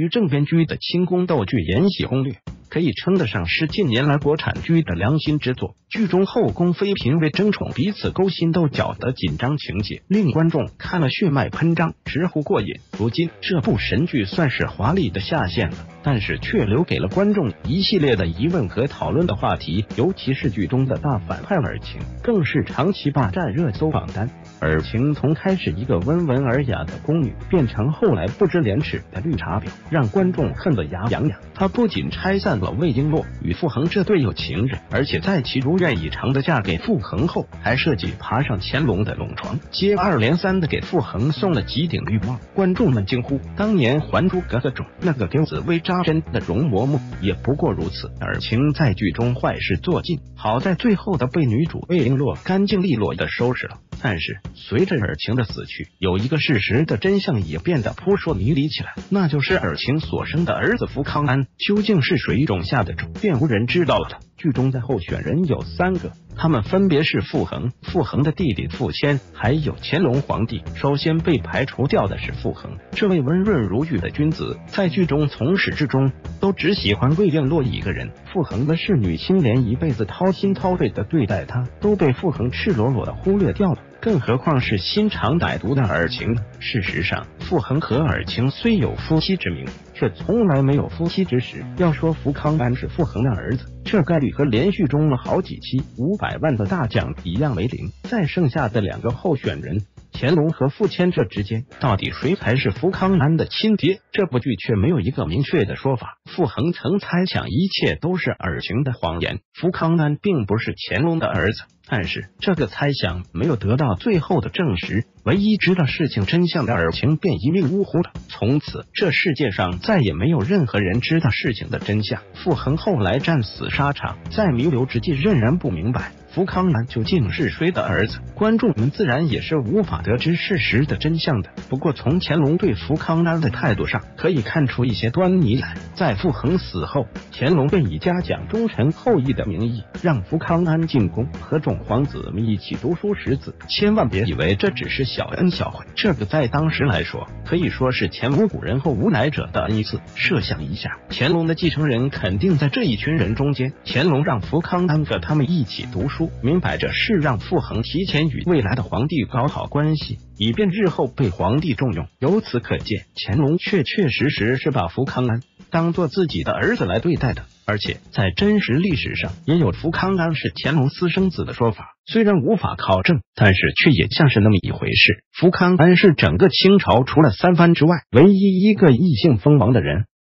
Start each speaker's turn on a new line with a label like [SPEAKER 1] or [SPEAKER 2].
[SPEAKER 1] 正编剧的清宫斗剧《延禧攻略》，可以称得上是近年来国产剧的良心之作。剧中后宫妃嫔为争宠彼此勾心斗角的紧张情节，令观众看了血脉喷张，直呼过瘾。如今这部神剧算是华丽的下线了，但是却留给了观众一系列的疑问和讨论的话题，尤其是剧中的大反派尔晴，更是长期霸占热搜榜单。尔晴从开始一个温文尔雅的宫女，变成后来不知廉耻的绿茶婊，让观众恨得牙痒痒。她不仅拆散了魏璎珞与傅恒这对有情人，而且在其如愿以偿的嫁给傅恒后，还设计爬上乾隆的龙床，接二连三的给傅恒送了几顶绿帽。观众们惊呼：当年《还珠格格》中那个给紫薇扎针的容嬷嬷也不过如此。尔晴在剧中坏事做尽，好在最后的被女主魏璎珞干净利落的收拾了。但是随着尔晴的死去，有一个事实的真相也变得扑朔迷离起来，那就是尔晴所生的儿子福康安究竟是谁种下的种，便无人知道了。剧中的候选人有3个，他们分别是傅恒、傅恒的弟弟傅谦，还有乾隆皇帝。首先被排除掉的是傅恒，这位温润如玉的君子，在剧中从始至终都只喜欢魏璎珞一个人。傅恒的侍女青莲一辈子掏心掏肺的对待他，都被傅恒赤裸裸的忽略掉了。更何况是心肠歹毒的尔晴呢？事实上，傅恒和尔晴虽有夫妻之名，却从来没有夫妻之实。要说福康安是傅恒的儿子，这概率和连续中了好几期500万的大奖一样为零。在剩下的2个候选人乾隆和傅谦这之间，到底谁才是福康安的亲爹？这部剧却没有一个明确的说法。傅恒曾猜想一切都是尔晴的谎言，福康安并不是乾隆的儿子，但是这个猜想没有得到最后的证实。唯一知道事情真相的尔晴便一命呜呼了。从此这世界上再也没有任何人知道事情的真相。傅恒后来战死沙场，在弥留之际仍然不明白福康安究竟是谁的儿子，观众们自然也是无法得知事实的真相的。不过从乾隆对福康安的态度上可以看出一些端倪来。在傅恒死后，乾隆便以嘉奖忠臣后裔的名义，让福康安进宫和众皇子们一起读书识字。千万别以为这只是小恩小惠，这个在当时来说可以说是前无古人后无来者的恩赐。设想一下，乾隆的继承人肯定在这一群人中间，乾隆让福康安和他们一起读书，明摆着是让傅恒提前与未来的皇帝搞好关系，以便日后被皇帝重用。由此可见，乾隆确实是把福康安当做自己的儿子来对待的。而且在真实历史上也有福康安是乾隆私生子的说法，虽然无法考证，但是却也像是那么一回事。福康安是整个清朝除了3藩之外唯一一个异姓封王的人。